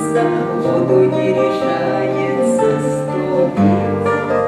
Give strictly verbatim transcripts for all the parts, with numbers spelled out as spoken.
за воду не решается ступить.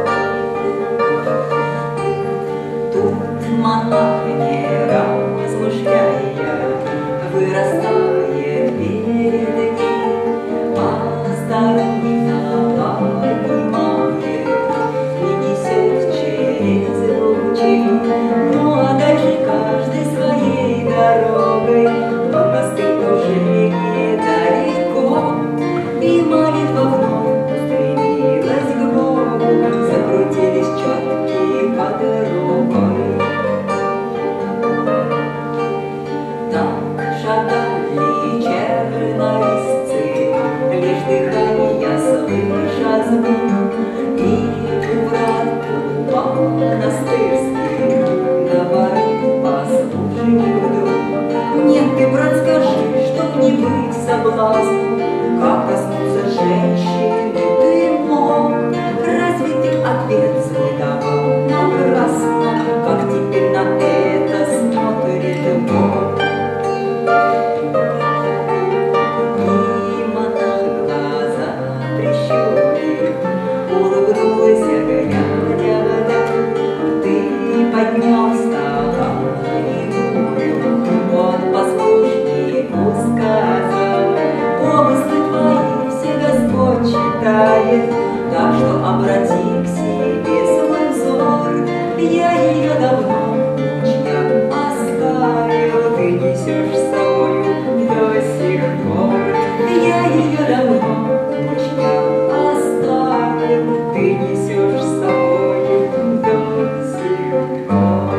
Тут монах, не размышляя, вырастает перед ним, осторожно поднимает и несет через лучи. Ну а дальше каждый своей дорогой, монастырь уже недалеко, и молитва вновь устремилась к Богу, закрутились четки под рукой. Так шагали чернорисцы, лишь дыхание слыша звук, и у врат монастырских говорит послушник вдруг: нет, ты, брат, скажи, чтоб не быть соблазну, как коснуться женщины ты мог? Разве ты ответ свой давал напрасно, как теперь на это смотрит Бог? И монах глаза прищурив, улыбнулся, глядя вдаль. Ты поднял стала немую, он послушнику сказал: помыслы твои все Господь читает, так что обрати к себе свой взор. Я ее давно в учьях оставил, ты несешь с собою до сих пор. Я ее давно в учьях оставил, ты несешь с собою до сих пор.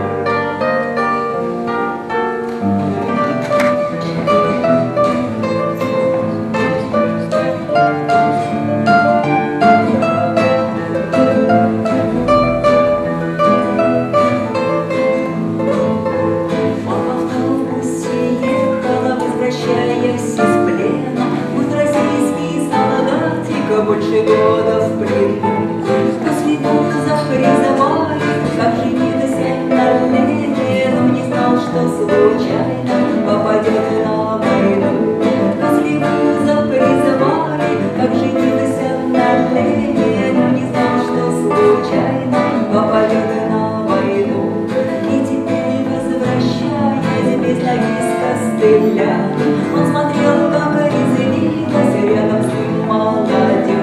Больше года в плену, после вузов призывали, как жениться на лете, но не знал, что случайно попадет на войну. После вузов призывали, как жениться на лете, но не знал, что случайно попадет на войну. И теперь, возвращаясь без ноги с костыля, он смотрел, как резвилась рядом с ним молодежь.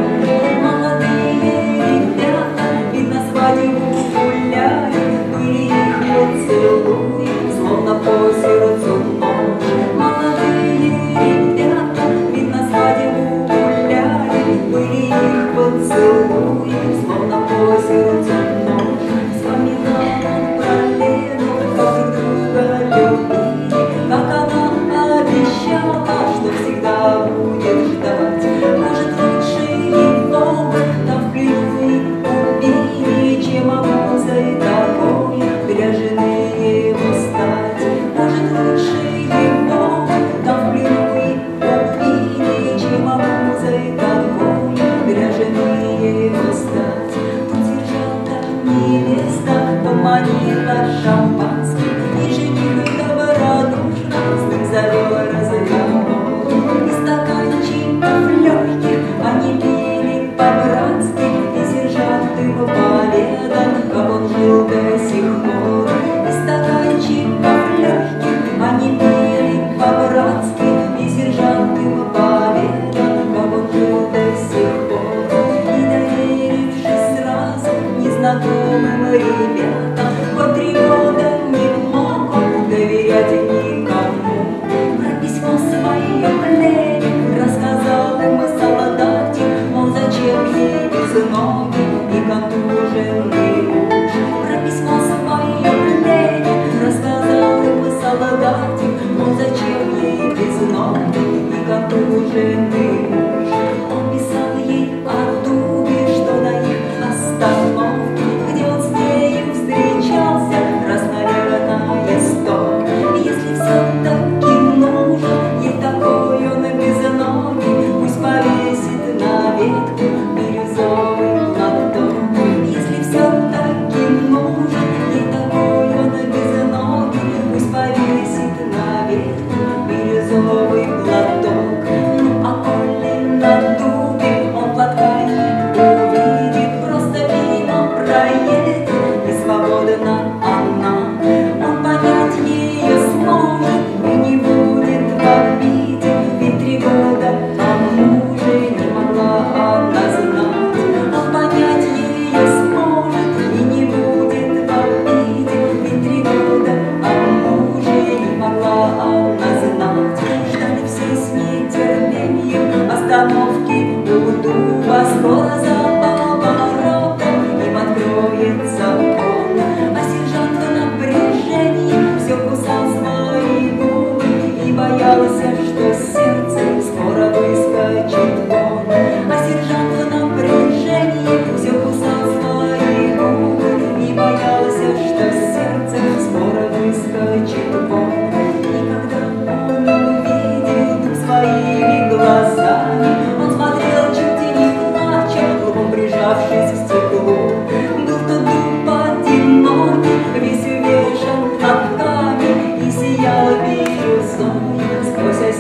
Словно по сердцу ночь. Молодые ребята, видно, свадьбу гуляли, были их поцелуи, словно по сердцу ночь. Вспоминал он про Лену, как друга любили, как она обещала, что всегда будет ждать. Может, лучше его там в плену убили, чем обузой такой для жены его.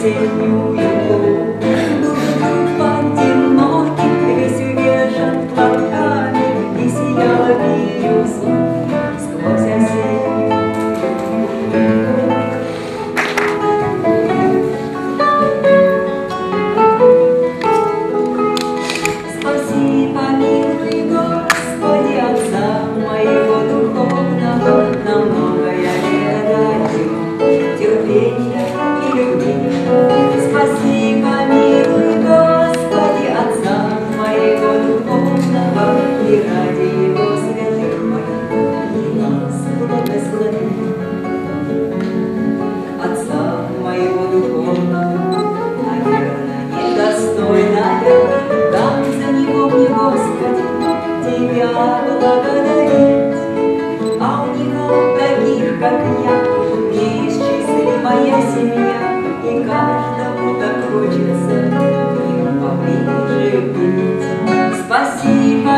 осеннюю поодинокий, весь увешан платками, и сияла бирюза сквозь осеннюю. Спаси, помилуй, Господи, Отца моего духовного, на многое лет даю терпения и любви. Спаси, помилуй, Господи, Отца моего духовного, и ради Его святых моих и нас благослови. Отца моего духовного, наверное, недостойная, дам за него мне, Господи, Тебя благодарить. А у него таких, как я, неисчислимая семья, и каждому так хочется к ним поближе быть. Спасибо.